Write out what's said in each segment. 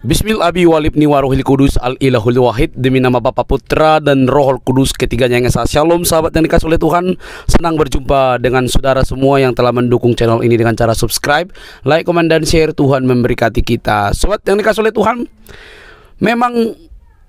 Bismillahi walibni warohil kudus al-ilahul wahid. Demi nama Bapa, Putra dan Rohul Kudus ketiganya yang esa. Shalom sahabat yang dikasih oleh Tuhan. Senang berjumpa dengan saudara semua yang telah mendukung channel ini dengan cara subscribe, like, komen, dan share. Tuhan memberkati kita. Sobat yang dikasih oleh Tuhan, memang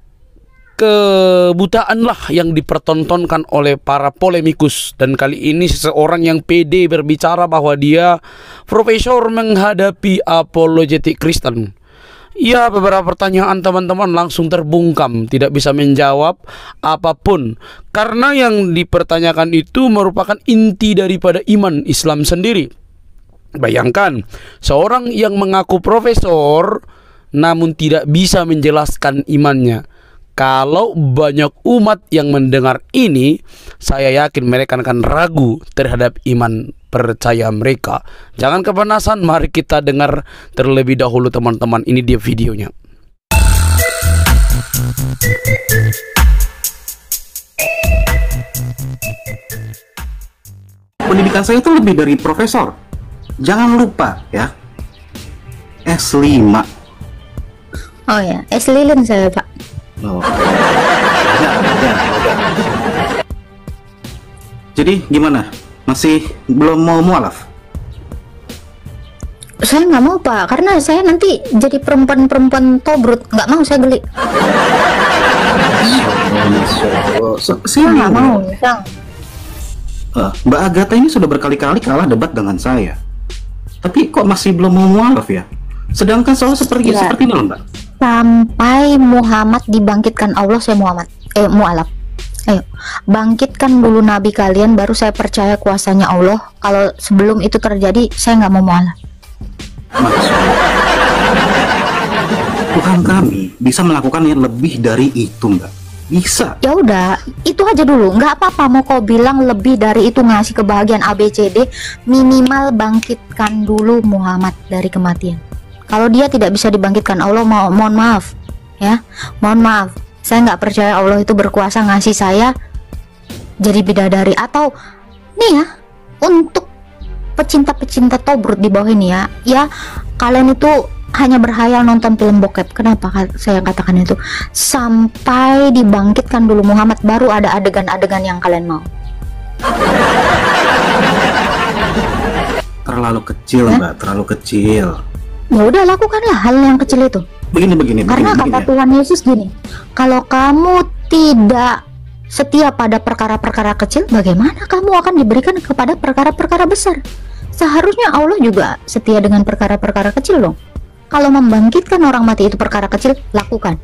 kebutaan lah yang dipertontonkan oleh para polemikus. Dan kali ini seseorang yang pede berbicara bahwa dia profesor menghadapi apologetik Kristen. Ya, beberapa pertanyaan teman-teman langsung terbungkam, tidak bisa menjawab apapun, karena yang dipertanyakan itu merupakan inti daripada iman Islam sendiri. Bayangkan, seorang yang mengaku profesor namun tidak bisa menjelaskan imannya. Kalau banyak umat yang mendengar ini, saya yakin mereka akan ragu terhadap iman percaya mereka. Jangan kepanasan, mari kita dengar terlebih dahulu teman-teman. Ini dia videonya. Pendidikan saya itu lebih dari profesor. Jangan lupa ya, S5. Oh ya, es lilin saya, Pak. Oh. Ya. Jadi gimana? Masih belum mau mualaf? Saya nggak mau, Pak, karena saya nanti jadi perempuan tobrut. Nggak mau, saya geli. Saya nggak mau, Sang. Mbak Agatha ini sudah berkali-kali kalah debat dengan saya. Tapi kok masih belum mau mualaf ya? Sedangkan soal seperti ini loh, Mbak. Sampai Muhammad dibangkitkan Allah, saya mualaf. Ayo, bangkitkan dulu nabi kalian, baru saya percaya kuasanya Allah. Kalau sebelum itu terjadi, saya nggak mau mualaf. Tuhan kami bisa melakukan yang lebih dari itu, Mbak. Bisa. Ya udah, itu aja dulu. Nggak apa-apa mau kau bilang lebih dari itu, ngasih kebahagiaan ABCD, minimal bangkitkan dulu Muhammad dari kematian. Kalau dia tidak bisa dibangkitkan Allah, mohon maaf ya, mohon maaf, saya nggak percaya Allah itu berkuasa ngasih saya jadi bidadari. Atau nih ya, untuk pecinta-pecinta tobrut di bawah ini ya kalian itu hanya berhayal nonton film bokep. Kenapa saya katakan itu? Sampai dibangkitkan dulu Muhammad, baru ada adegan-adegan yang kalian mau. Terlalu kecil, Mbak, terlalu kecil. Ya udah, lakukanlah hal yang kecil itu. Begini. Karena kata Tuhan Yesus gini, kalau kamu tidak setia pada perkara-perkara kecil, bagaimana kamu akan diberikan kepada perkara-perkara besar? Seharusnya Allah juga setia dengan perkara-perkara kecil dong. Kalau membangkitkan orang mati itu perkara kecil, lakukan.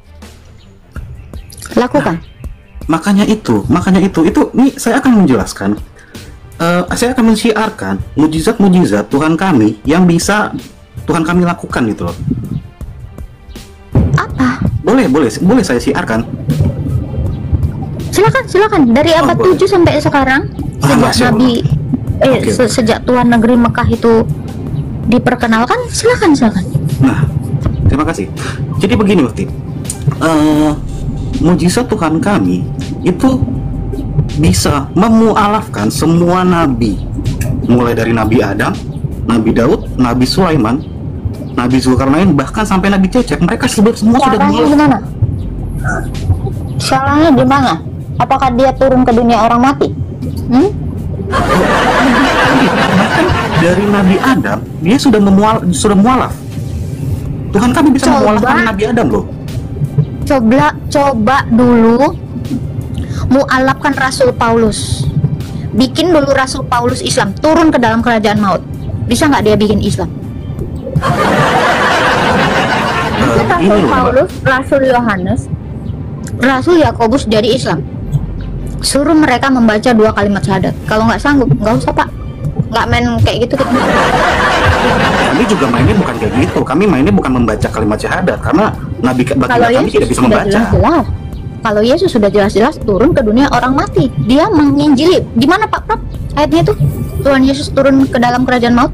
Nah, makanya itu nih saya akan menjelaskan. Saya akan mensyiarkan mujizat-mujizat Tuhan kami yang bisa Tuhan kami lakukan gitu loh. Apa? Boleh saya siarkan. Silakan dari abad 7 sampai sekarang, sejak Nabi sejak Tuhan negeri Mekah itu diperkenalkan. Silakan. Nah, terima kasih. Jadi begini, Mufti, mujizat Tuhan kami itu bisa memualafkan semua nabi, mulai dari Nabi Adam, Nabi Daud, Nabi Sulaiman, Nabi Zulkarnain, bahkan sampai Nabi Cecep. Mereka semua sudah mualaf. Gimana? Salahnya di mana? Apakah dia turun ke dunia orang mati? Bahkan dari Nabi Adam dia sudah mualaf. Tuhan kami bisa memualafkan Nabi Adam loh. Coba dulu mualafkan Rasul Paulus. Bikin dulu Rasul Paulus Islam, turun ke dalam kerajaan maut. Bisa nggak dia bikin Islam? Rasul Paulus, Rasul Yohanes, Rasul Yakobus jadi Islam. Suruh mereka membaca 2 kalimat syahadat. Kalau nggak sanggup, nggak usah, Pak. Nggak main kayak gitu. Kami juga mainnya bukan kayak gitu. Kami mainnya bukan membaca kalimat syahadat, karena Nabi kami tidak bisa membaca. Kalau Yesus sudah jelas-jelas turun ke dunia orang mati, dia menginjili. Gimana Pak Prab? Ayatnya itu Tuhan Yesus turun ke dalam kerajaan maut.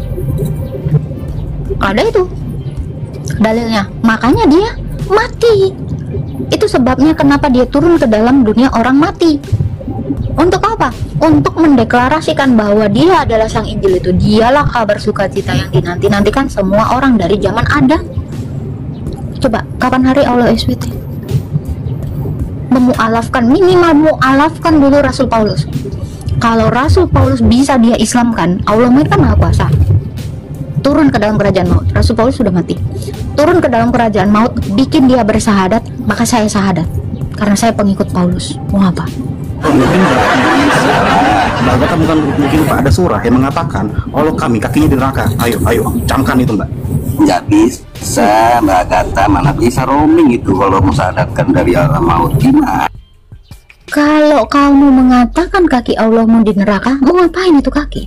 Ada itu dalilnya, makanya dia mati. Itu sebabnya kenapa dia turun ke dalam dunia orang mati. Untuk apa? Untuk mendeklarasikan bahwa dia adalah sang Injil itu. Dialah kabar sukacita yang dinanti-nantikan semua orang dari zaman Adam. Coba kapan hari Allah SWT memualafkan, minimal mualafkan dulu Rasul Paulus. Kalau Rasul Paulus bisa dia Islamkan, Allah kan maha kuasa, turun ke dalam kerajaan maut. Rasul Paulus sudah mati, turun ke dalam kerajaan maut, bikin dia bersahadat, maka saya sahadat karena saya pengikut Paulus. Mau apa? Mungkin Mbak Agatha mungkin Pak ada surah yang mengatakan Allah kami kakinya di neraka. Ayo camkan itu Mbak. Nggak bisa Mbak Agatha, mana bisa roaming itu kalau mensadarkan dari alam maut. Gimana? Kalau kamu mengatakan kaki Allahmu di neraka, mau ngapain itu kaki?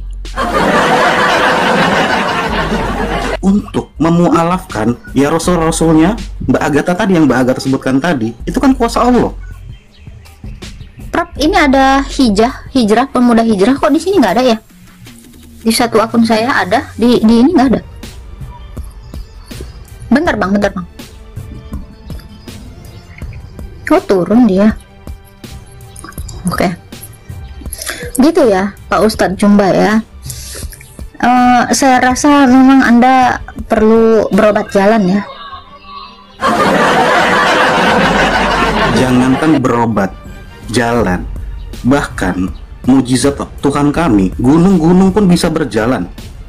Untuk memualafkan ya rasul-rasulnya Mbak Agatha tadi, yang Mbak Agatha sebutkan tadi, itu kan kuasa Allah. Prap, ini ada hijrah, pemuda hijrah, kok di sini nggak ada ya? Di satu akun saya ada, di ini nggak ada. Bentar bang. Oh, turun dia. Oke. Gitu ya Pak Ustadz Jumba ya. Saya rasa memang Anda perlu berobat jalan ya. Jangankan berobat jalan, bahkan mujizat Tuhan kami, gunung-gunung pun bisa berjalan.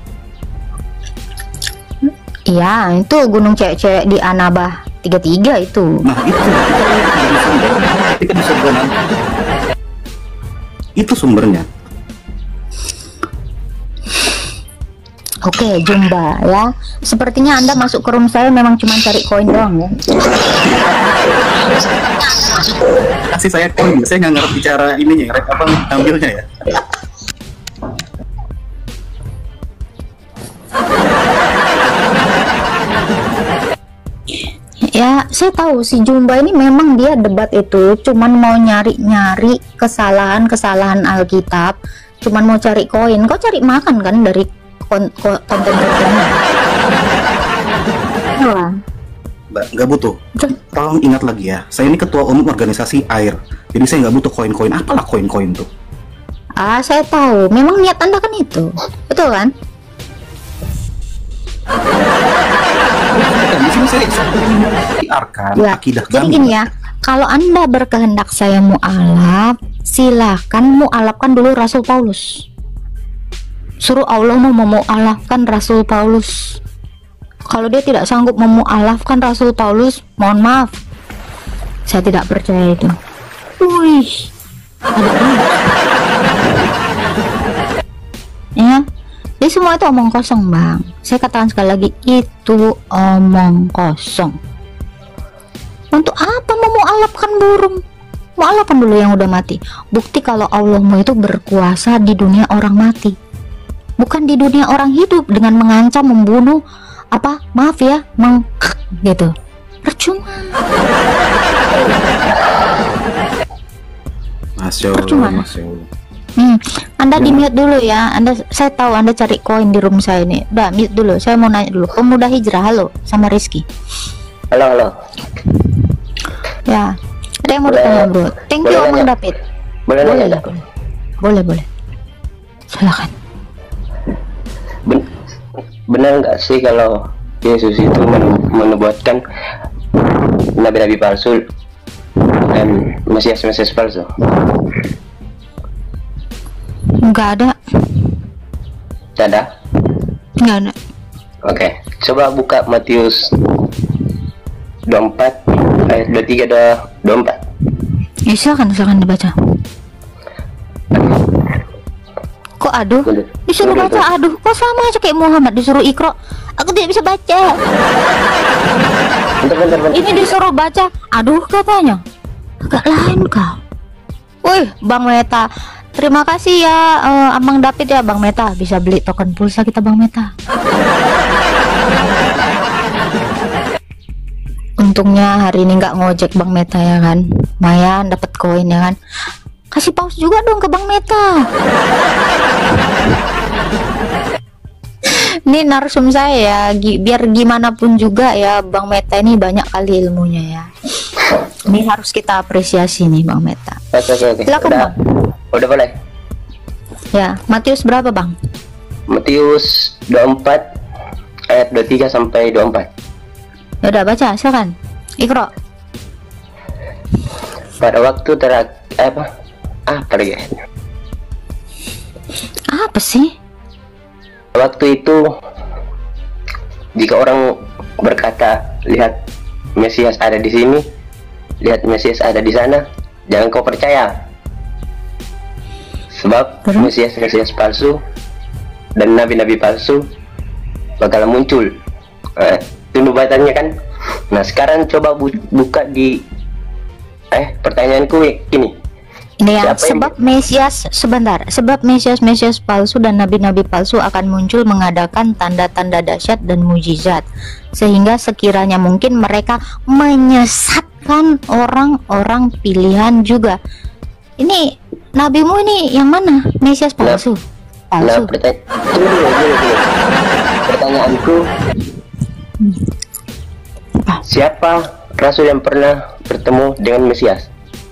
Iya, itu gunung cewek-cewek di Anabah 33 itu. Nah itu ketika bisa berjalan, itu sumbernya. Oke, Jumba ya. Sepertinya Anda masuk ke room saya memang cuma cari koin doang ya. Kasih saya koin, saya nggak ngerti cara ininya, apa ambilnya ya. Ya, saya tahu si Jumba ini memang dia debat itu cuman mau nyari-nyari kesalahan-kesalahan Alkitab, cuman mau cari koin. Kok cari makan kan dari konten-kontennya? Wah. Mbak, nggak butuh. Tolong ingat lagi ya, saya ini ketua umum organisasi AIR, jadi saya nggak butuh koin-koin. Apalah koin-koin tuh? Saya tahu. Memang niat Anda kan itu, betul kan? Di sini saya siarkan Ya, akidah jadi kami. gini ya, kalau Anda berkehendak saya mu'alaf, silahkan mu'alafkan dulu Rasul Paulus. Suruh Allah mau memu'alafkan Rasul Paulus. Kalau dia tidak sanggup memu'alafkan Rasul Paulus, mohon maaf, saya tidak percaya itu. Wih, ya, jadi semua itu omong kosong bang. Saya katakan sekali lagi, itu omong kosong. Untuk apa mau mu'alafkan burung? Mu'alafkan dulu yang udah mati. Bukti kalau Allahmu itu berkuasa di dunia orang mati, bukan di dunia orang hidup dengan mengancam, membunuh, apa, maaf ya, gitu. Percuma. Masya Percuma. Allah, Masya Allah. Anda di mute dulu ya. Saya tahu Anda cari koin di room saya ini. Udah mute dulu. Saya mau nanya dulu. Pemuda hijrah, halo, sama Rizky. Halo. Ya, ada yang mau ditanya bro. Thank you Omang David. Boleh nanya, lah, boleh. Silakan. Benar nggak sih kalau Yesus itu menubuatkan nabi-nabi palsu dan Mesias palsu? Nggak ada. Nggak ada. Oke, coba buka Matius 24 ayat 23 24. Ya, silakan dibaca. Kok aduh? Disuruh baca aduh. Kok sama aja kayak Muhammad disuruh Iqra. Aku tidak bisa baca. Bentar. Ini disuruh baca aduh katanya. Agak lain kau. Wih, Bang Meta. Terima kasih ya Amang David ya Bang Meta. Bisa beli token pulsa kita Bang Meta. Untungnya hari ini nggak ngojek Bang Meta ya kan. Lumayan dapat koin ya kan. Kasih pause juga dong ke Bang Meta. Ini narsum saya ya, biar gimana pun juga ya Bang Meta ini banyak kali ilmunya ya. Ini harus kita apresiasi nih Bang Meta. Oke. Silakan Bang. Udah boleh. Ya, Matius berapa Bang? Matius 24 ayat 23 sampai 24. Ya udah baca, silakan. Iqra. Pada waktu apa lagi? Apa sih? Waktu itu jika orang berkata, lihat Mesias ada di sini, lihat Mesias ada di sana, jangan kau percaya. Sebab Mesias palsu dan nabi-nabi palsu bakal muncul. Itu nubuatannya kan. Nah sekarang coba buka di pertanyaanku gini. Ini ya, sebab Mesias Mesias palsu dan nabi-nabi palsu akan muncul mengadakan tanda-tanda dahsyat dan mujizat, sehingga sekiranya mungkin mereka menyesatkan orang-orang pilihan juga. Ini nabimu ini yang mana? Mesias palsu? Nah, pertanyaanku, siapa rasul yang pernah bertemu dengan Mesias?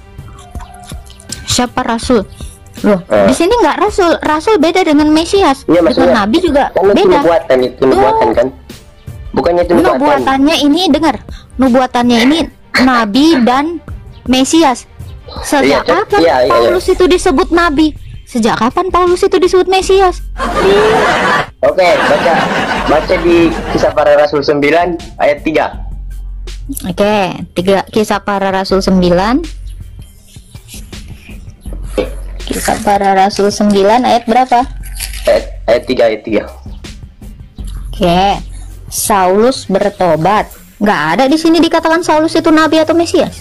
Siapa rasul? Loh, di sini nggak rasul beda dengan Mesias. Ya, dengan nabi juga kan beda. Nubuatan kan? Bukannya itu nubuatan. Nubuatannya ini dengar. Nubuatannya ini nabi dan Mesias. Sejak kapan Paulus itu disebut nabi? Sejak kapan Paulus itu disebut Mesias? Oke, baca di Kisah Para Rasul 9 ayat 3. Oke, 3 Kisah Para Rasul 9. Kisah Para Rasul 9 ayat berapa? Ayat 3. Oke. Saulus bertobat. Nggak ada di sini dikatakan Saulus itu nabi atau Mesias.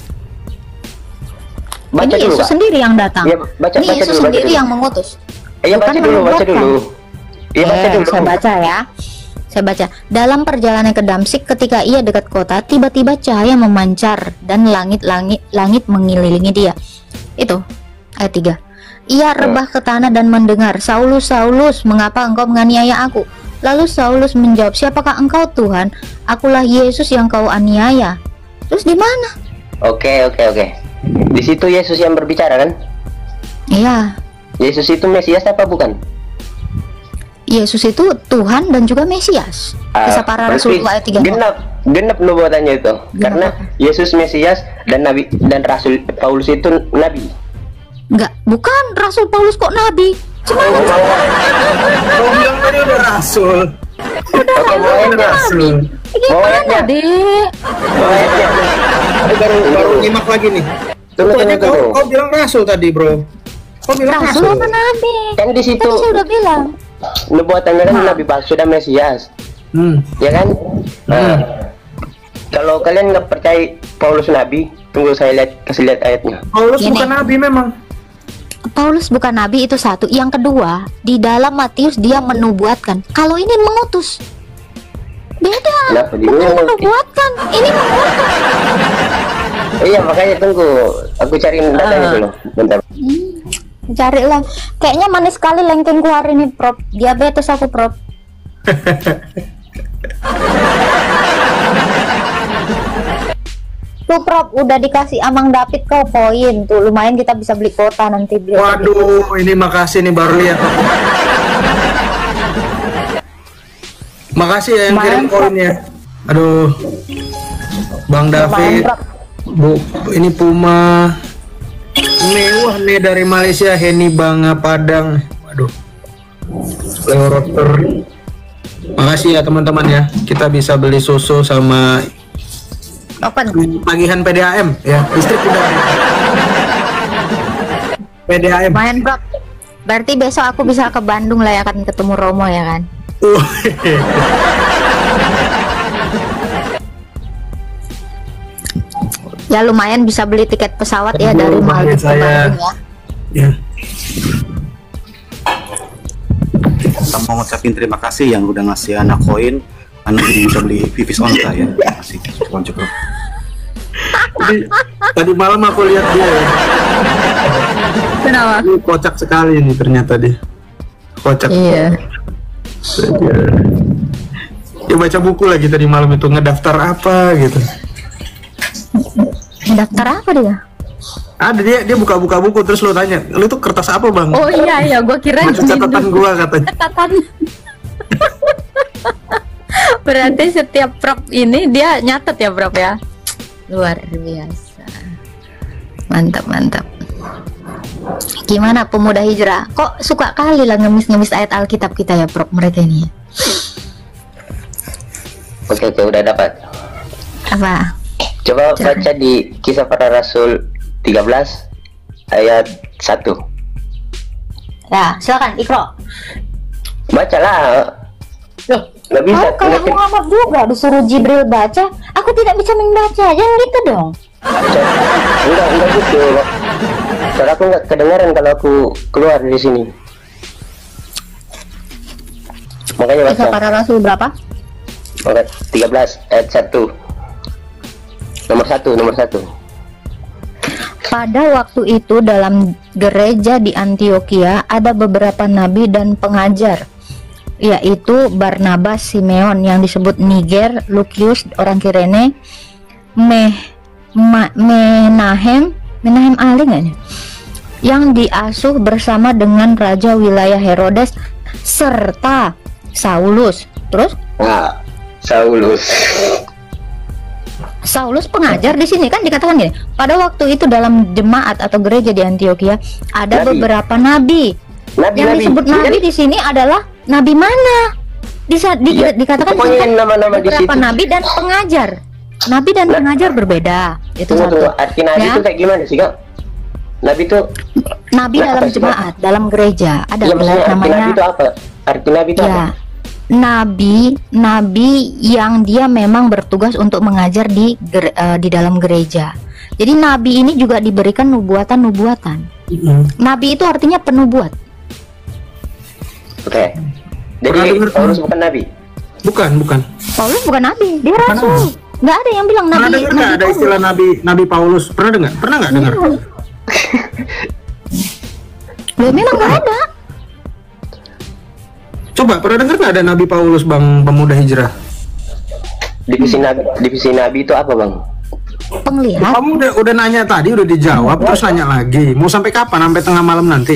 Baca ini dulu, Yesus Pak. sendiri yang datang. Ya, ini Yesus sendiri yang mengutus. Iya, baca dulu. Iya, baca dulu. Saya baca ya. Saya baca. Dalam perjalanan ke Damsik, ketika ia dekat kota, tiba-tiba cahaya memancar dan langit mengelilingi dia. Itu ayat 3. Ia rebah ke tanah dan mendengar, Saulus, Saulus, mengapa engkau menganiaya aku? Lalu Saulus menjawab, siapakah engkau Tuhan? Akulah Yesus yang kau aniaya. Terus di mana? Oke. Di situ Yesus yang berbicara kan? Iya. Yesus itu Mesias apa bukan? Yesus itu Tuhan dan juga Mesias. Kisah Para Rasul ayat 3. Genap nubuatannya itu. Karena Yesus Mesias dan nabi dan Rasul Paulus itu nabi. Enggak, bukan Rasul Paulus kok nabi. Cuma Kau bilang tadi udah rasul. Oke, Rasul. gimana, Dek? Aku baru nyimak lagi nih. Tunggu. Kau bilang rasul tadi, bro. Kau bilang Rasul apa nabi? Kan di situ. Tadi saya udah bilang. Nubuatannya kan nabi palsu dan Mesias. Ya kan? Nah, kalau kalian nggak percaya Paulus nabi, tunggu saya kasih lihat ayatnya. Paulus bukan nabi memang. Paulus bukan nabi, itu satu. Yang kedua, di dalam Matius dia menubuatkan. Kalau ini mengutus. Beda. Kenapa dia Bukan menubuatkan, ini mengutus. Iya, makanya tunggu. Aku cari datanya dulu. Bentar. Carilah. Kayaknya manis sekali lengkengku hari ini, Prof. Diabetes aku, Prof. Tuh, Prof, udah dikasih Amang David kau poin. Tuh, lumayan kita bisa beli kuota nanti beli. Waduh, ini makasih nih baru lihat. Makasih ya yang kirim koinnya. Aduh, Bang David, Bu, ini Puma mewah nih dari Malaysia, Heni Banga Padang. Waduh, Leo Rotter. Makasih ya teman-teman ya, kita bisa beli susu sama tagihan PDAM ya, listrik udah PDAM. Lumayan, Prof. Berarti besok aku bisa ke Bandung lah ya, akan ketemu Romo ya kan? Ya lumayan bisa beli tiket pesawat ya dari Malang ke Bandung ya. Kita mau ngucapin terima kasih yang udah ngasih anak koin, karena jadi bisa beli Vivis Onta ya. Terima kasih. Cukup. Tadi malam aku lihat dia. Kenapa? Ini kocak sekali nih ternyata dia. Kocak. Iya. Dia baca buku lagi tadi malam itu, ngedaftar apa gitu. Daftar apa dia? Ada dia buka-buka buku terus lo tanya, lu itu kertas apa bang? Oh iya, gua kira catatan gua katanya. Catatan. Berarti setiap prop ini dia nyatet ya Prof ya. Luar biasa. Mantap, mantap. Gimana pemuda hijrah? Kok suka kali lah ngemis-ngemis ayat Alkitab kita ya Prof mereka ini? Oke, udah dapat. Apa? Coba Silakan. baca di Kisah Para Rasul 13 ayat 1. Ya, silakan Ikro. Bacalah. Loh, Nggak bisa. oh, kalau nggak- Muhammad juga disuruh Jibril baca, aku tidak bisa membaca. Jangan gitu dong. Enggak gitu. Soalnya aku nggak kedengaran kalau aku keluar dari sini. Makanya baca. Kisah Para Rasul berapa? Oke, 13 ayat 1. Nomor 1. Pada waktu itu dalam gereja di Antioquia ada beberapa nabi dan pengajar, yaitu Barnabas, Simeon yang disebut Niger, Lukius orang Kirene, Menahem Ali nggak nih? Yang diasuh bersama dengan raja wilayah Herodes serta Saulus. Terus Nah, Saulus pengajar di sini kan dikatakan gini. Pada waktu itu dalam jemaat atau gereja di Antioquia ada Nabi. beberapa nabi. Yang disebut nabi di sini adalah nabi mana? Iya, Dikatakan pokoknya kan nama-nama di beberapa situ. nabi dan pengajar. Nabi dan pengajar berbeda. Itu Tunggu, satu. arti nabi Ya. itu kayak gimana sih, Kak? Nabi itu Nabi Nah, dalam apa sih, jemaat, dalam gereja ada ya, maksudnya arti namanya. nabi itu apa? Arti nabi itu apa? Ya, nabi yang dia memang bertugas untuk mengajar di dalam gereja. Jadi nabi ini juga diberikan nubuatan. Nabi itu artinya penubuat. Oke. Jadi Pernah dengar- Paulus bukan nabi. Bukan. Paulus bukan nabi, dia rasul. Nggak ada yang bilang Pernah nabi. dengar nggak ada Paulus. istilah Nabi Paulus? Pernah dengar? Pernah nggak dengar? Loh, memang nggak ada. Coba pernah dengar nggak ada Nabi Paulus, Bang Pemuda Hijrah? Divisi nabi itu apa, Bang? Penglihat. Kamu udah nanya tadi, udah dijawab, terus nanya lagi. Mau sampai kapan? Sampai tengah malam nanti?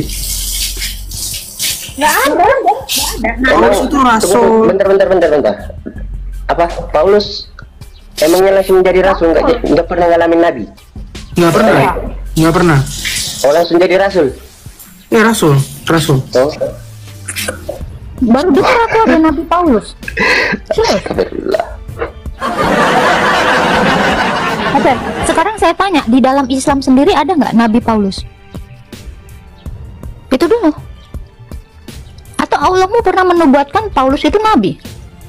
Nggak ada. Paulus itu rasul. Bentar. Apa? Paulus emangnya langsung jadi rasul, nggak pernah ngalamin nabi? Nggak pernah. Oh, langsung jadi rasul. Ya rasul. Oh, Baru dengar aku ada Nabi Paulus. Serius. Alhamdulillah. Oke, sekarang saya tanya, di dalam Islam sendiri ada nggak Nabi Paulus? Itu dulu. Atau Allahmu pernah menubuatkan Paulus itu nabi?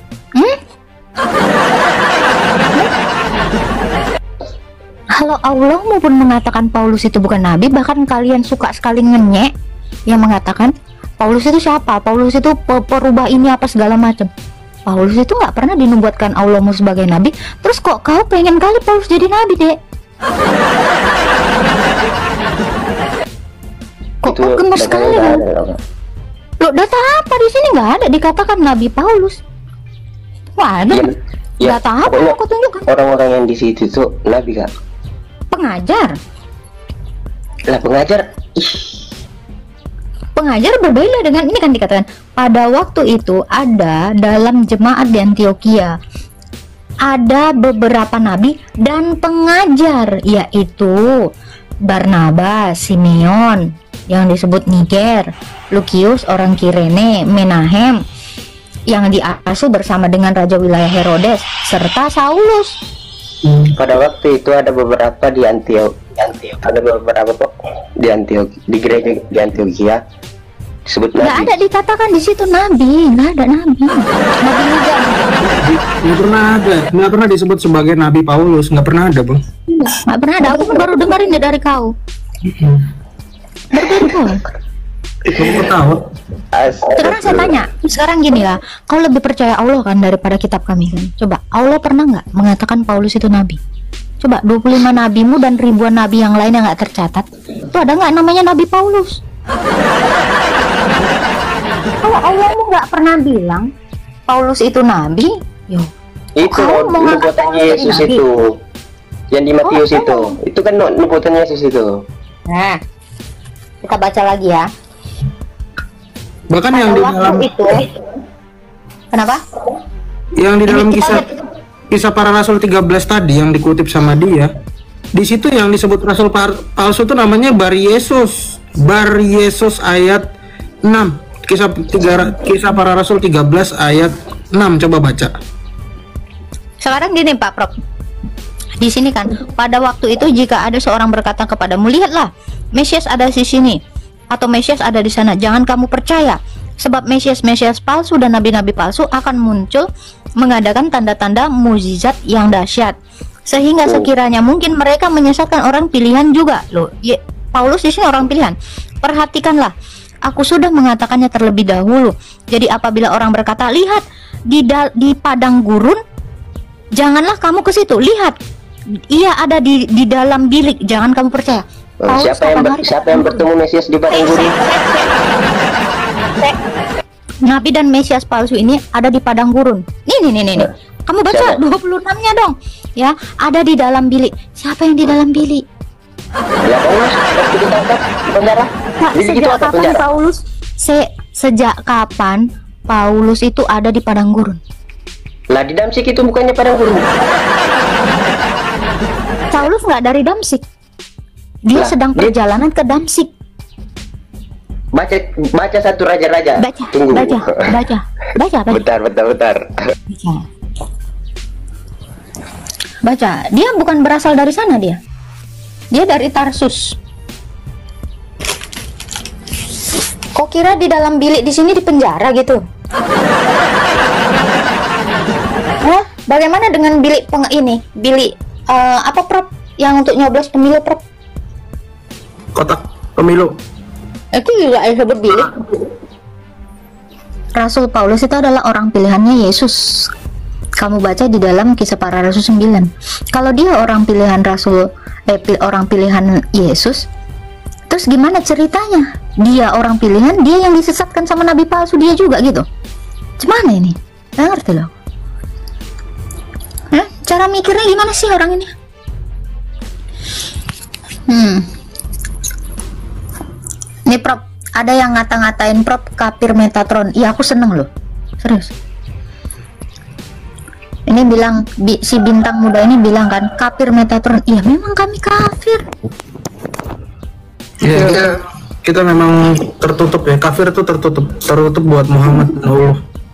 Kalau Allahmu pun mengatakan Paulus itu bukan nabi, bahkan kalian suka sekali ngenyek yang mengatakan Paulus itu siapa? Paulus itu perubah ini apa segala macam. Paulus itu nggak pernah dinubuatkan Allahmu sebagai nabi. Terus kok kau pengen kali Paulus jadi nabi, Dek? Kok Itu gemes datanya sekali nggak kan? ada. Loh, data apa di sini nggak ada dikatakan Nabi Paulus? Nggak ada. Ya, Data apa pokoknya aku tunjukkan? orang-orang yang di situ tuh nabi, Kak. Pengajar. Lah pengajar, Pengajar berbeda dengan ini kan dikatakan pada waktu itu ada dalam jemaat di Antioquia ada beberapa nabi dan pengajar, yaitu Barnabas, Simeon yang disebut Niger, Lukius orang Kirene, Menahem yang diasuh bersama dengan raja wilayah Herodes serta Saulus. pada waktu itu ada beberapa di ada beberapa kok di gereja di Antioquia disebut Nggak nabi. ada dikatakan di situ nabi, nggak ada nabi. Nabi juga Nggak pernah disebut sebagai Nabi Paulus. Nggak pernah ada, Bang. nggak pernah ada. Aku pun baru dengerin ya dari kau. Baru kau. Kamu tahu? Sekarang saya tanya, sekarang gini lah, kau lebih percaya Allah kan daripada kitab kami kan? Coba, Allah pernah nggak mengatakan Paulus itu nabi? Coba 25 nabimu dan ribuan nabi yang lain yang nggak tercatat, itu ada nggak namanya Nabi Paulus? Kalau Allahmu nggak pernah bilang Paulus itu nabi, yo. Itu Kau mau ngangkat nubuatan Paulus jadi Yesus nabi? itu yang di Matius Oh, itu kan nubuatan Yesus itu. Nah, kita baca lagi ya. Bahkan yang di Pada dalam waktu itu, kenapa? Yang di dalam Kita kisah lihat. kisah para rasul 13 tadi yang dikutip sama dia, di situ yang disebut rasul palsu itu namanya Bar Yesus. Bar Yesus ayat 6. Kisah para rasul 13 ayat 6, coba baca. Sekarang gini Pak Prof. Di sini kan, pada waktu itu jika ada seorang berkata kepadamu, lihatlah, Mesias ada di sini atau Mesias ada di sana, jangan kamu percaya, sebab Mesias palsu dan nabi-nabi palsu akan muncul mengadakan tanda-tanda mukjizat yang dahsyat, sehingga sekiranya mungkin mereka menyesatkan orang pilihan juga. Loh, Paulus di sini orang pilihan. Perhatikanlah, aku sudah mengatakannya terlebih dahulu. Jadi apabila orang berkata, lihat di padang gurun, janganlah kamu ke situ. Lihat, ia ada di dalam bilik, jangan kamu percaya. Siapa yang bertemu Mesias di padang gurun? Nabi dan Mesias palsu ini ada di padang gurun. Nih. Kamu baca 26-nya dong. Ya, ada di dalam bilik. Siapa yang di dalam bilik? Ya Paulus, waktu ditangkap di penjara. Sejak kapan Paulus? Sejak kapan Paulus itu ada di padang gurun? Lah di Damsik itu bukannya padang gurun. Paulus nggak dari Damsik. Dia sedang perjalanan ke Damsik. Baca satu raja-raja. Baca. Bentar. Baca. Dia bukan berasal dari sana dia. Dia dari Tarsus. Kok kira di dalam bilik di sini di penjara gitu? Hah? Bagaimana dengan bilik bilik apa Prof? Yang untuk nyoblos pemilu Prof? Kotak pemilu. Itu juga ada sebut bilik. Rasul Paulus itu adalah orang pilihannya Yesus. Kamu baca di dalam Kisah Para Rasul 9. Kalau dia orang pilihan orang pilihan Yesus, terus gimana ceritanya? Dia orang pilihan, dia yang disesatkan sama nabi palsu dia juga gitu. Gimana ini? Nggak ngerti loh. Cara mikirnya gimana sih orang ini? Nih Prof, ada yang ngata-ngatain Prof kafir Metatron. Iya, aku seneng loh, serius. Ini bilang si bintang muda ini bilang kan kafir Metatron. Iya, memang kami kafir. Ya, kita memang tertutup ya. Kafir itu tertutup buat Muhammad dan Allah.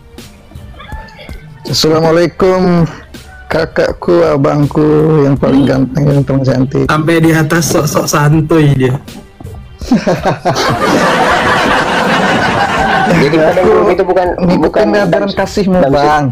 Assalamualaikum kakakku, abangku yang paling ganteng, yang paling cantik. Sampai di atas sok-sok santuy dia. Jadi padang gurun itu bukan ajaran kasihmu Damsik. bang.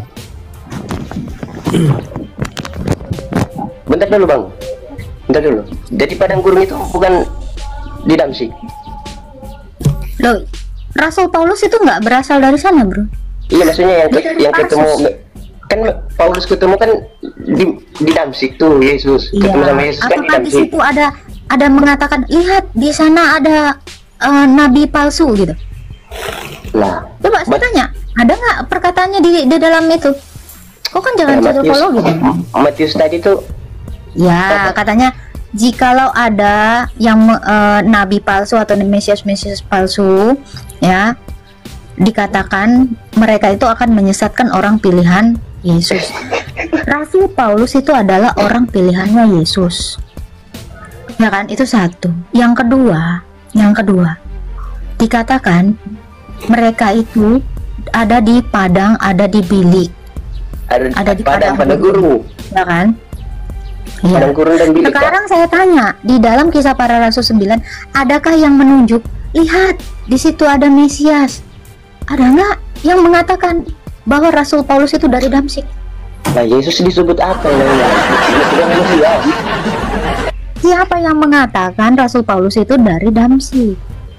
Bentar dulu. Jadi padang gurun itu bukan di Damsik. Loh, Rasul Paulus itu nggak berasal dari sana, bro. Iya, maksudnya yang ketemu Tarsus. kan Paulus ketemu kan di Damsik tuh Yesus. Iya. Ketemu sama Yesus kan di Apakah di Damsik. situ ada mengatakan lihat di sana ada nabi palsu gitu? Lah, Coba saya tanya, ada nggak perkataannya di dalam itu? Kok kan jangan cocokologi gitu? Matius tadi tuh Ya, katanya jikalau ada yang nabi palsu atau Mesias palsu, ya, dikatakan mereka itu akan menyesatkan orang pilihan Yesus. Rasul Paulus itu adalah orang pilihannya Yesus. Ya kan, itu satu. Yang kedua, dikatakan mereka itu ada di padang, ada di bilik, ada di padang gurun. ya kan? Iya. Padang gurun dan bilik. Sekarang saya tanya, di dalam Kisah Para Rasul 9, adakah yang menunjuk, lihat, di situ ada Mesias? Ada nggak yang mengatakan bahwa Rasul Paulus itu dari Damsik? Nah, Yesus disebut apa namanya? Bukan Mesias. Siapa yang mengatakan Rasul Paulus itu dari Damsik?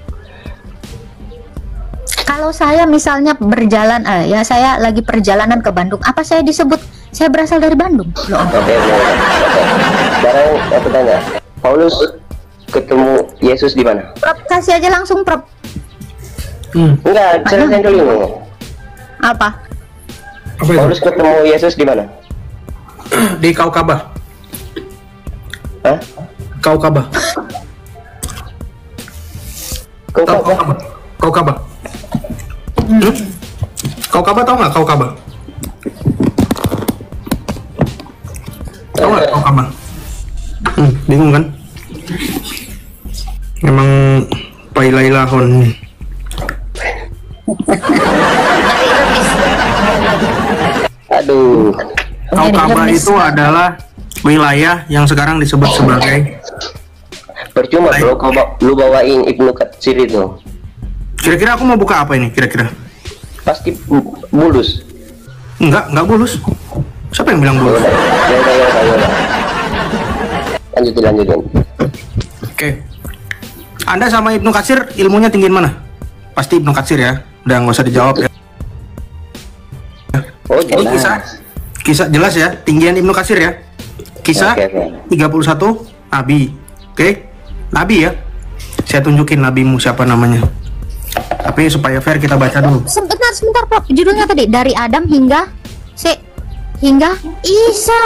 Kalau saya misalnya berjalan, ya saya lagi perjalanan ke Bandung, apa saya disebut saya berasal dari Bandung? Loh, Oke. Sekarang aku tanya, Paulus ketemu Yesus di mana? Prof, kasih aja langsung, Prof. Enggak, ceritain dulu. Apa? Apa itu? Paulus ketemu Yesus di mana? Di Kaukabah. Hah? Kaukabah. Kau Tahu apa? Kaukabah? Kaukabah tahu nggak Kaukabah? kau Kabah? Bingung kan? Emang pailailahon nih. Aduh. Kau Kabah itu adalah wilayah yang sekarang disebut sebagai. Percuma bro, lu bawain Ibnu Katsir itu. Kira-kira aku mau buka apa ini? Kira-kira? Pasti bulus. Enggak bulus. Siapa yang bilang bulus? Ya. Lanjutin. Oke. Anda sama Ibnu Katsir ilmunya tinggiin mana? Pasti Ibnu Katsir ya. Udah nggak usah dijawab ya. Oh, Ini kisah jelas ya. Tinggian Ibnu Katsir ya. Kisah 31 Nabi. Oke. Nabi ya. Saya tunjukin nabimu siapa namanya. Tapi supaya fair kita baca dulu. Sebentar Prof. Judulnya tadi dari Adam hingga Isa.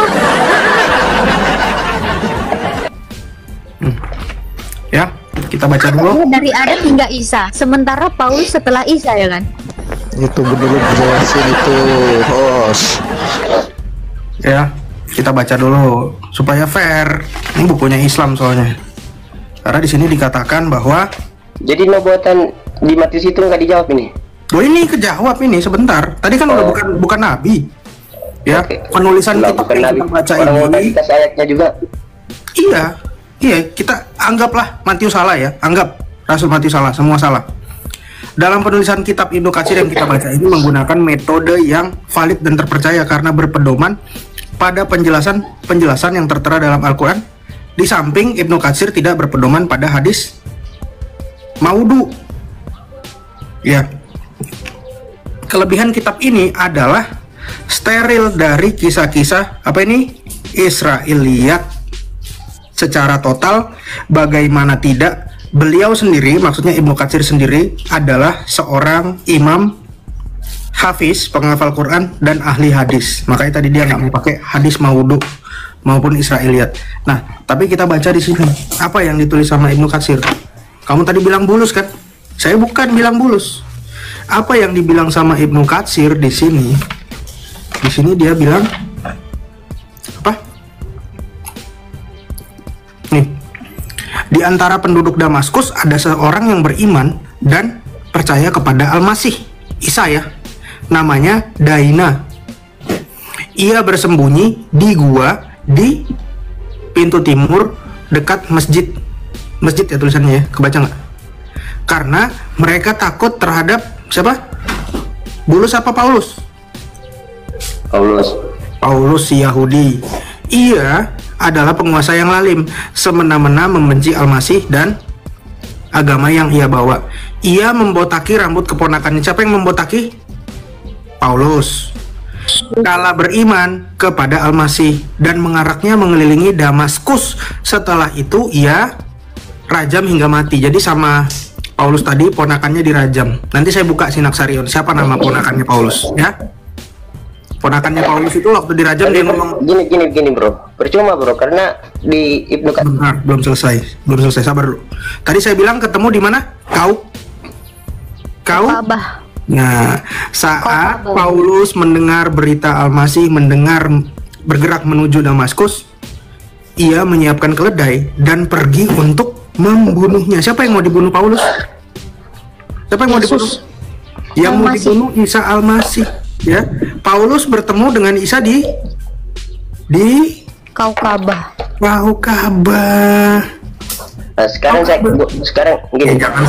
Ya, kita baca dulu. Dari Adam hingga Isa. Sementara Paulus setelah Isa ya kan? Itu dulu jelasin itu, host. Ya, kita baca dulu supaya fair. Ini bukunya Islam soalnya. Karena di sini dikatakan bahwa jadi nubuatan di Matius itu nggak dijawab ini. oh ini kejawab ini sebentar. Tadi kan udah bukan nabi. Ya, penulisan kitab yang kita baca ini. Kita ayatnya juga. Iya, kita anggaplah Matius salah ya. Anggap Rasul Matius salah, semua salah. Dalam penulisan kitab Ibnu Katsir yang kita baca ini menggunakan metode yang valid dan terpercaya karena berpedoman pada penjelasan yang tertera dalam Al-Quran. Di samping Ibnu Katsir tidak berpedoman pada hadis maudhu. Ya. Kelebihan kitab ini adalah steril dari kisah-kisah Israiliyat secara total. Bagaimana tidak, beliau sendiri, maksudnya Ibnu Katsir sendiri adalah seorang imam hafiz, penghafal Quran dan ahli hadis. Makanya tadi dia nggak mau pakai hadis maudhu maupun Israiliyat. Nah, tapi kita baca di sini apa yang ditulis sama Ibnu Katsir. Kamu tadi bilang bulus kan? Saya bukan bilang bulus. Apa yang dibilang sama Ibnu Katsir di sini? Di sini dia bilang apa? Nih, di antara penduduk Damaskus ada seorang yang beriman dan percaya kepada Al-Masih, Isa ya. Namanya Daina. Ia bersembunyi di gua di pintu timur dekat masjid ya tulisannya ya, kebaca nggak? Karena mereka takut terhadap siapa? Bulus apa Paulus? Paulus si Yahudi. Ia adalah penguasa yang lalim, semena-mena membenci Al-Masih dan agama yang ia bawa. Ia membotaki rambut keponakannya. Siapa yang membotaki? Paulus. Kala beriman kepada Al-Masih dan mengaraknya mengelilingi Damaskus. Setelah itu ia rajam hingga mati. Jadi sama Paulus tadi ponakannya dirajam. Nanti saya buka Sinaksarion. Siapa nama ponakannya Paulus ya? Ponakannya Paulus itu waktu dirajam dia ngomong gini bro. Percuma bro, karena di Ibnu Katsir belum selesai, sabar dulu. Tadi saya bilang ketemu di mana? Kau Kabah. Nah, saat Paulus mendengar berita Al-Masih bergerak menuju Damaskus, ia menyiapkan keledai dan pergi untuk membunuhnya. Siapa yang mau dibunuh Paulus? Siapa yang mau dibunuh? Yang mau dibunuh Isa Al-Masih. Ya, Paulus bertemu dengan Isa di Kaukabah. Nah, sekarang gini. Jangan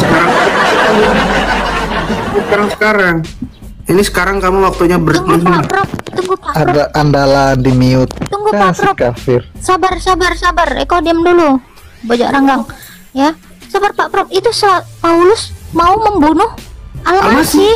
sekarang. Ini sekarang kamu waktunya Tunggu Pak Prof. Ada andala di mute. Tunggu Pak Prof. Kafir. Sabar. Eko diam dulu. Bajak ranggang. Ya. Sabar Pak Prof. Itu Paulus mau membunuh Al-Masih.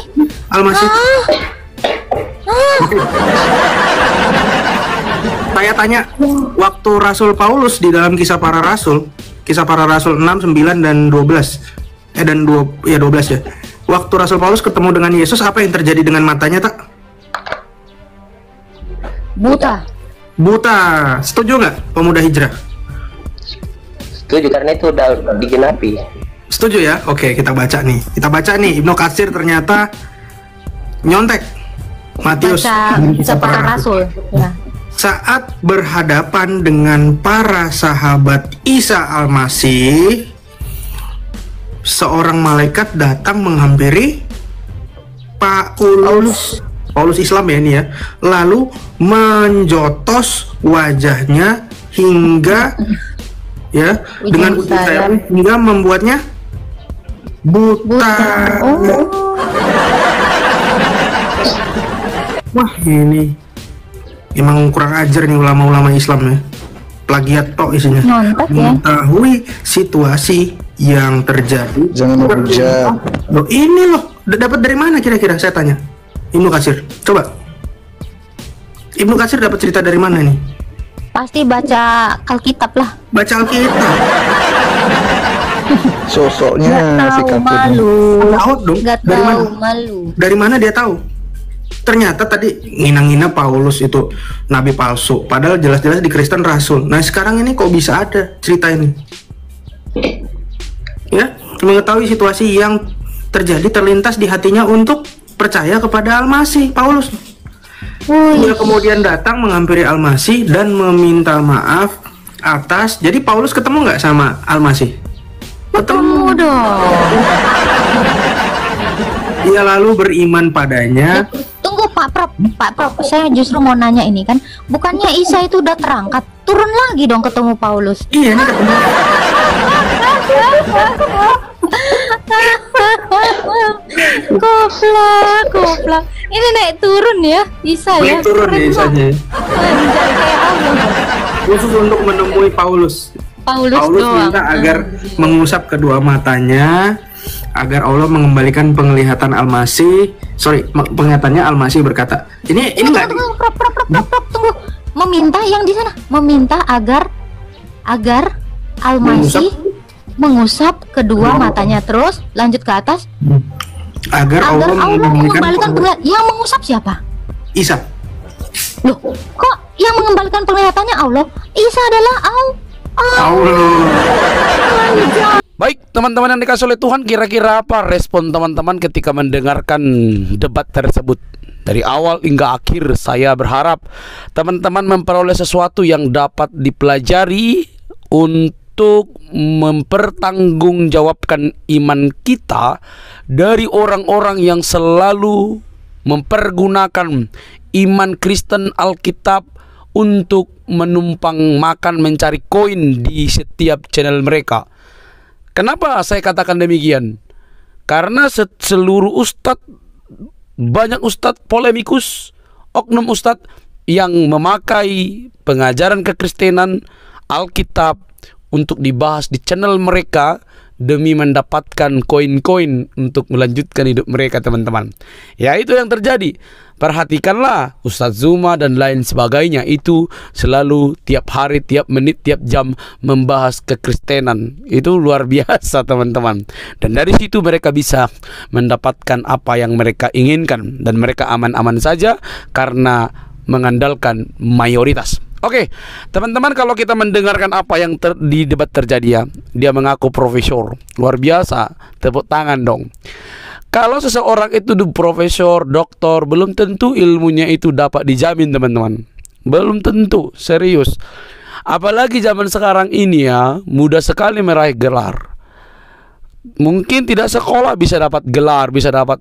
Saya tanya, waktu Rasul Paulus di dalam Kisah Para Rasul 6, 9 dan 12. 12 ya. Waktu Rasul Paulus ketemu dengan Yesus, apa yang terjadi dengan matanya, tak? Buta. Setuju nggak pemuda hijrah? Setuju, karena itu udah digenapi. Setuju ya? Oke, kita baca nih. Ibnu Katsir ternyata nyontek Matius Baca Para Rasul. Ya. saat berhadapan dengan para sahabat Isa Al-Masih, seorang malaikat datang menghampiri Paulus Islam ya ini ya, lalu menjotos wajahnya hingga ya dengan ujung sayap hingga membuatnya buta. Wah, ini emang kurang ajar nih ulama-ulama Islam ya. Plagiat tok isinya. Nyontek ya. Mengetahui situasi yang terjadi. Jangan menghujat. Loh, ini loh, dapat dari mana kira-kira saya tanya? Ibnu Katsir, coba. Ibnu Katsir dapat cerita dari mana nih? Pasti baca Alkitab lah. Baca Alkitab. Sosoknya Nggak si tahu Kapten. malu. Tahu dong. Nggak Dari mana? tahu malu. Dari mana dia tahu? Ternyata tadi ngina-ngina Paulus itu nabi palsu, padahal jelas-jelas di Kristen rasul. Nah sekarang ini kok bisa ada cerita ini? Ya, mengetahui situasi yang terjadi terlintas di hatinya untuk percaya kepada Al-Masih, Paulus. Dia kemudian datang menghampiri Al-Masih dan meminta maaf atas. Jadi Paulus ketemu nggak sama Al-Masih? Ketemu dong. Ia lalu beriman padanya. Tunggu Pak Prop, saya justru mau nanya ini kan, bukannya Isa itu udah terangkat, turun lagi dong ketemu Paulus. Iya, ini ketemu. Goblok. Ini naik turun ya, Isa ya. Naik turun Keren ya loh. Isanya. Anjay, kayak Allah. Khusus untuk menemui Paulus. Paulus doang. minta agar mengusap kedua matanya, agar Allah mengembalikan penglihatan Al-Masih. Penglihatannya Al-Masih berkata, ini nggak Tunggu, Prop, tunggu. Meminta yang di sana, meminta agar Al-Masih mengusap kedua matanya, terus lanjut ke atas agar Allah mengembalikan penglihatan. Yang mengusap siapa? Isa. Loh, kok yang mengembalikan penglihatannya Allah? Isa adalah Allah. Baik, teman-teman yang dikasih oleh Tuhan, kira-kira apa respon teman-teman ketika mendengarkan debat tersebut? Dari awal hingga akhir saya berharap teman-teman memperoleh sesuatu yang dapat dipelajari untuk mempertanggungjawabkan iman kita dari orang-orang yang selalu mempergunakan iman Kristen Alkitab untuk menumpang makan, mencari koin di setiap channel mereka. Kenapa saya katakan demikian? Karena seluruh ustadz, banyak ustadz polemikus, oknum ustadz yang memakai pengajaran kekristenan Alkitab untuk dibahas di channel mereka demi mendapatkan koin-koin untuk melanjutkan hidup mereka, teman-teman. Ya, itu yang terjadi. Perhatikanlah Ustadz Zuma dan lain sebagainya, itu selalu tiap hari, tiap menit, tiap jam membahas kekristenan. Itu luar biasa, teman-teman. Dan dari situ mereka bisa mendapatkan apa yang mereka inginkan, dan mereka aman-aman saja karena mengandalkan mayoritas. Oke, teman-teman, kalau kita mendengarkan apa yang di debat terjadi ya, dia mengaku profesor, luar biasa, tepuk tangan dong. Kalau seseorang itu profesor, doktor, belum tentu ilmunya itu dapat dijamin, teman-teman. Belum tentu, serius. Apalagi zaman sekarang ini ya, mudah sekali meraih gelar. Mungkin tidak sekolah bisa dapat gelar, bisa dapat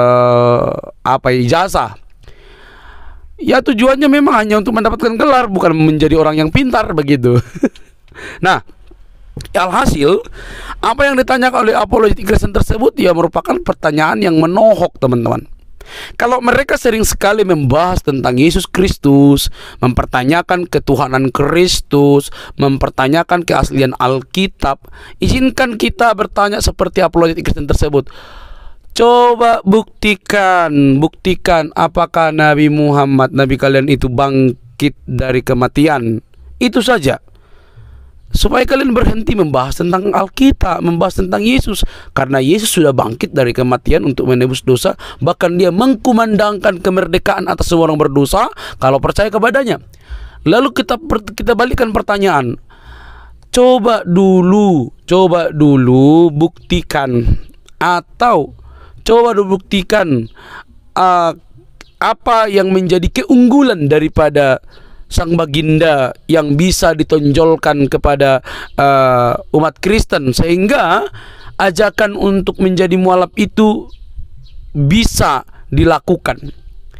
ijazah. Ya, tujuannya memang hanya untuk mendapatkan gelar, bukan menjadi orang yang pintar begitu. Nah, alhasil apa yang ditanyakan oleh apologetik Kristen tersebut ya merupakan pertanyaan yang menohok, teman-teman. Kalau mereka sering sekali membahas tentang Yesus Kristus, mempertanyakan ketuhanan Kristus, mempertanyakan keaslian Alkitab, izinkan kita bertanya seperti apologetik Kristen tersebut. Coba buktikan apakah Nabi Muhammad, Nabi kalian itu bangkit dari kematian. Itu saja. Supaya kalian berhenti membahas tentang Alkitab, membahas tentang Yesus. Karena Yesus sudah bangkit dari kematian untuk menebus dosa. Bahkan dia mengkumandangkan kemerdekaan atas semua orang berdosa kalau percaya kepadanya. Lalu kita balikkan pertanyaan. Coba dulu buktikan, atau coba dibuktikan apa yang menjadi keunggulan daripada sang baginda yang bisa ditonjolkan kepada umat Kristen, sehingga ajakan untuk menjadi mualaf itu bisa dilakukan.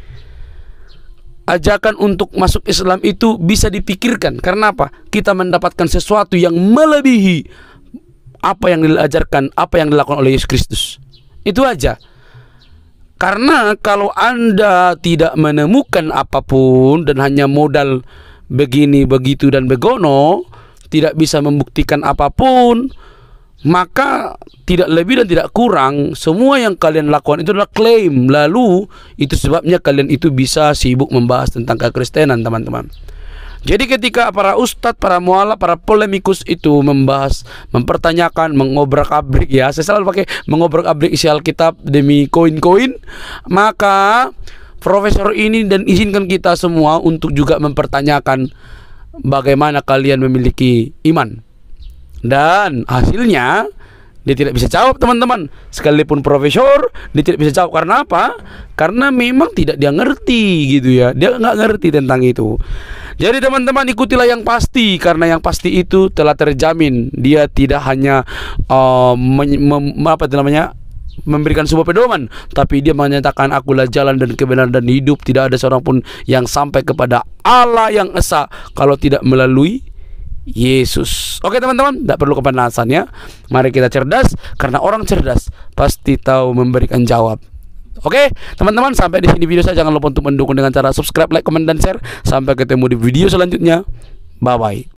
Ajakan untuk masuk Islam itu bisa dipikirkan. Karena apa? Kita mendapatkan sesuatu yang melebihi apa yang diajarkan, apa yang dilakukan oleh Yesus Kristus. Itu aja. Karena kalau Anda tidak menemukan apapun dan hanya modal begini, begitu, dan begono, tidak bisa membuktikan apapun, maka tidak lebih dan tidak kurang, semua yang kalian lakukan itu adalah klaim. Lalu itu sebabnya kalian itu bisa sibuk membahas tentang kekristenan, teman-teman. Jadi ketika para ustadz, para mualaf, para polemikus itu membahas, mempertanyakan, mengobrak-abrik, ya, saya selalu pakai mengobrak-abrik isi Alkitab demi koin-koin, maka profesor ini dan izinkan kita semua untuk juga mempertanyakan bagaimana kalian memiliki iman. Dan hasilnya dia tidak bisa jawab, teman-teman. Sekalipun profesor, dia tidak bisa jawab. Karena apa? Karena memang tidak dia ngerti gitu ya. Dia nggak ngerti tentang itu. Jadi teman-teman, ikutilah yang pasti, karena yang pasti itu telah terjamin. Dia tidak hanya memberikan sebuah pedoman, tapi dia menyatakan akulah jalan dan kebenaran dan hidup. Tidak ada seorang pun yang sampai kepada Allah yang esa kalau tidak melalui Yesus. Oke teman-teman, tidak perlu kepanasannya. Mari kita cerdas, karena orang cerdas pasti tahu memberikan jawab. Oke teman-teman, sampai di sini video saya. Jangan lupa untuk mendukung dengan cara subscribe, like, komen, dan share. Sampai ketemu di video selanjutnya. Bye bye.